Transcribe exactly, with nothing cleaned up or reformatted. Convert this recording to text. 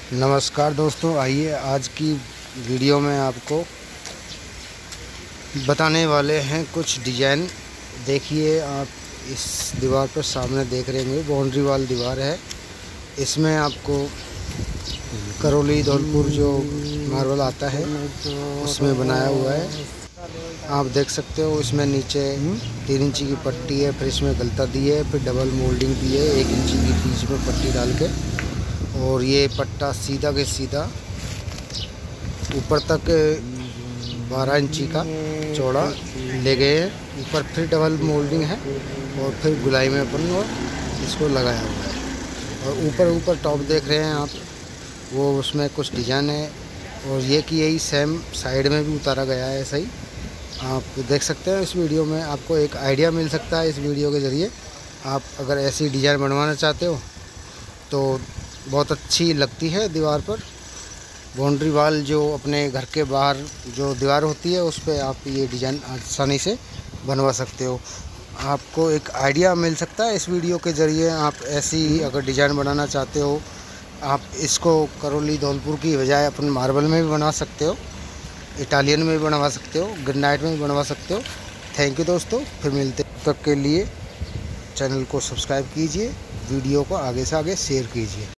नमस्कार दोस्तों, आइए आज की वीडियो में आपको बताने वाले हैं कुछ डिज़ाइन। देखिए आप इस दीवार पर सामने देख रहे होंगे, बाउंड्री वाल दीवार है। इसमें आपको करौली धौलपुर जो मार्बल आता है उसमें बनाया हुआ है। आप देख सकते हो इसमें नीचे तीन इंची की पट्टी है, फिर इसमें गलता दी है, फिर डबल मोल्डिंग दी है एक इंची की बीच में पट्टी डाल के, और ये पट्टा सीधा के सीधा ऊपर तक बारह इंची का चौड़ा ले गए हैं। ऊपर फिर डबल मोल्डिंग है और फिर गुलाई में अपन इसको लगाया हुआ है। और ऊपर ऊपर टॉप देख रहे हैं आप, वो उसमें कुछ डिज़ाइन है। और ये कि यही सेम साइड में भी उतारा गया है। ऐसा ही आप देख सकते हैं। इस वीडियो में आपको एक आइडिया मिल सकता है। इस वीडियो के ज़रिए आप अगर ऐसी डिज़ाइन बनवाना चाहते हो तो बहुत अच्छी लगती है दीवार पर। बाउंड्री वाल जो अपने घर के बाहर जो दीवार होती है उस पर आप ये डिज़ाइन आसानी से बनवा सकते हो। आपको एक आइडिया मिल सकता है इस वीडियो के ज़रिए। आप ऐसी अगर डिज़ाइन बनाना चाहते हो, आप इसको करौली धौलपुर की बजाय अपन मार्बल में भी बना सकते हो, इटालियन में भी बनवा सकते हो, ग्रेनाइट में भी बनवा सकते हो। थैंक यू दोस्तों, फिर मिलते तक के लिए चैनल को सब्सक्राइब कीजिए, वीडियो को आगे से आगे शेयर कीजिए।